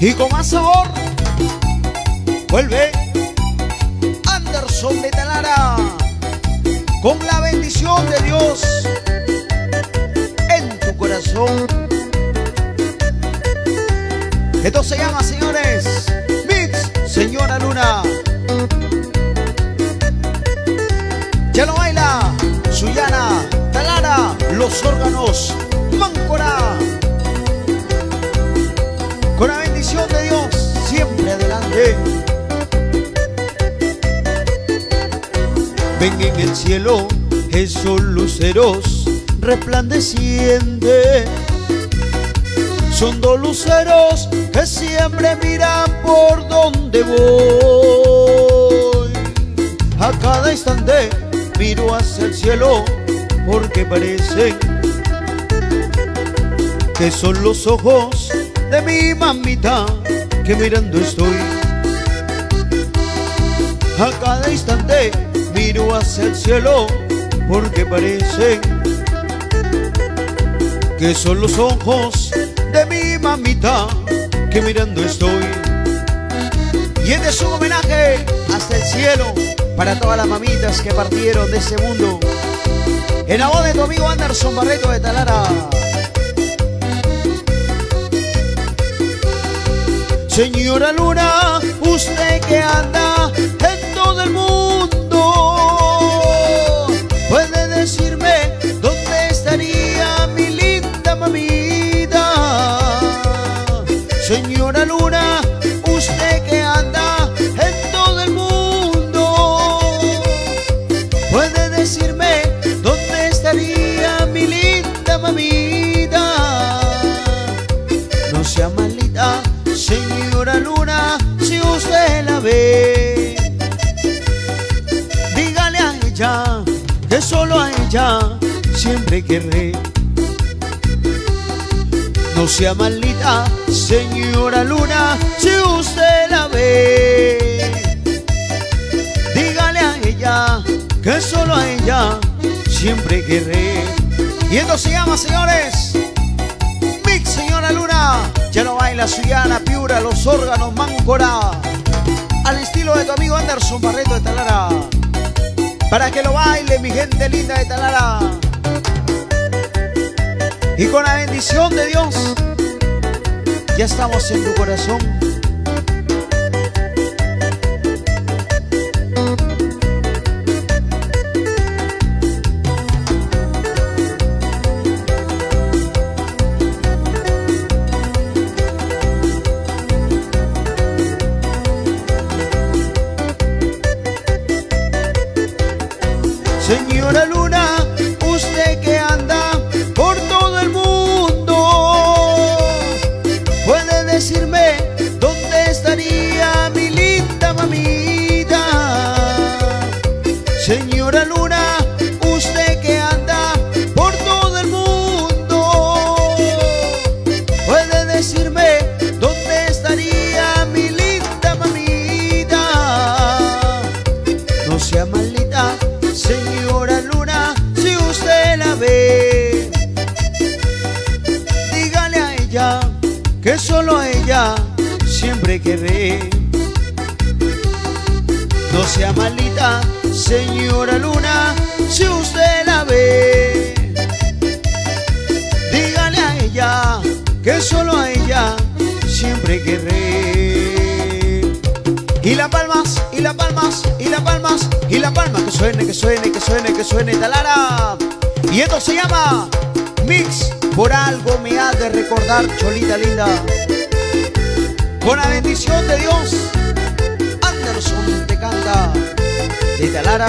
Y con más sabor vuelve Anderson de Talara con la bendición de Dios en tu corazón. Esto se llama, señores, Mix Señora Luna. Ya lo baila Suyana, Talara, Los Órganos, Máncora. Con la bendición de Dios, siempre adelante. Ven en el cielo esos luceros resplandecientes. Son dos luceros que siempre miran por donde voy. A cada instante miro hacia el cielo porque parecen que son los ojos de mi mamita que mirando estoy. A cada instante miro hacia el cielo porque parece que son los ojos de mi mamita que mirando estoy. Y este es un homenaje hasta el cielo para todas las mamitas que partieron de ese mundo. En la voz de tu amigo Anderson Barreto de Talara. Señora Luna, usted que anda en todo el mundo, ¿puede decirme dónde estaría mi linda mamita? Señora Luna, usted que anda en todo el mundo, ¿puede decirme dónde estaría mi linda mamita? No sea malita, señora Luna, si usted la ve, dígale a ella que solo a ella siempre querré. No sea maldita, señora Luna, si usted la ve, dígale a ella que solo a ella siempre querré. Y esto se llama, señores, Mix Señora Luna. Ya lo baila Suyana, Piura, Los Órganos, Máncora, al estilo de tu amigo Anderson Barreto de Talara. Para que lo baile mi gente linda de Talara. Y con la bendición de Dios, ya estamos en tu corazón. Señora Luna, usted que anda por todo el mundo, ¿puede decirme dónde estaría mi linda mamita? Señora Luna, usted que anda por todo el mundo, ¿puede decirme dónde estaría mi linda mamita? No sea maldita, señora Luna, si usted la ve, dígale a ella que solo a ella siempre querré. No sea maldita, señora Luna, si usted la ve, dígale a ella que solo a ella siempre querré. Y las palmas, y las palmas, y las palmas, y las palmas, que suene, que suene, que suene, que suene Talara. Y esto se llama Mix, por algo me ha de recordar, Cholita linda. Con la bendición de Dios, Anderson te canta de Talara.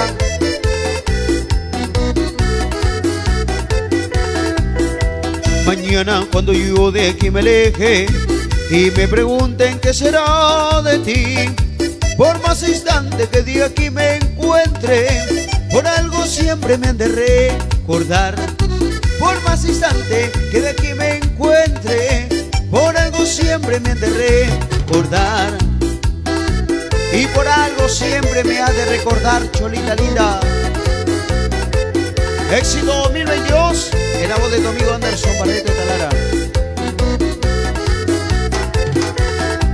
Mañana cuando yo de aquí me aleje y me pregunten qué será de ti, por más instante que de aquí me encuentre, por algo siempre me han de recordar. Por más instante que de aquí me encuentre, por algo siempre me han de recordar. Y por algo siempre me ha de recordar, Cholita linda. Éxito 2022 en la voz de tu amigo Anderson Barreto de Talara.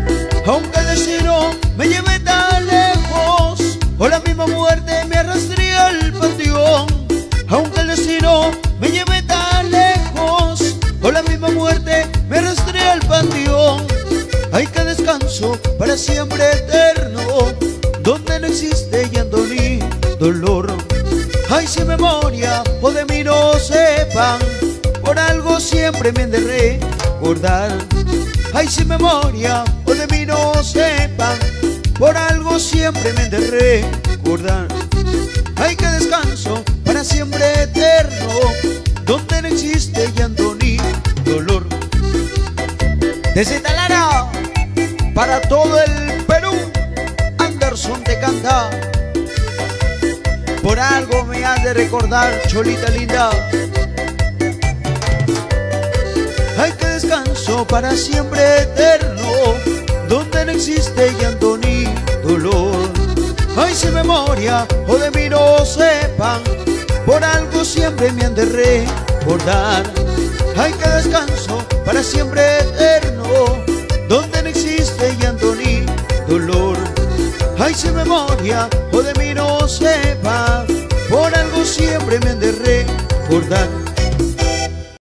aunque el destino me lleve tan lejos, o la misma muerte me arrastre al panteón. Aunque el destino me lleve tan lejos, o la misma muerte me arrastre al panteón. Ay, que descanso para siempre eterno, donde no existe llanto ni dolor. Ay, si memoria o de mí no sepan, por algo siempre me han de recordar. Ay, si memoria o de mí no sepan, por algo siempre me han de recordar. Ay, que descanso para siempre eterno, donde no existe llanto ni dolor. Desde Talara, para todo el Perú, Anderson te canta. Por algo me has de recordar, cholita linda. Ay, que descanso para siempre eterno, donde no existe llanto ni dolor. Ay, si memoria o de mí no sepan, por algo siempre me han de recordar. Ay, que descanso para siempre eterno, donde no existe llanto ni dolor. Ay, si memoria o de mí no sepa, por algo siempre me han de recordar.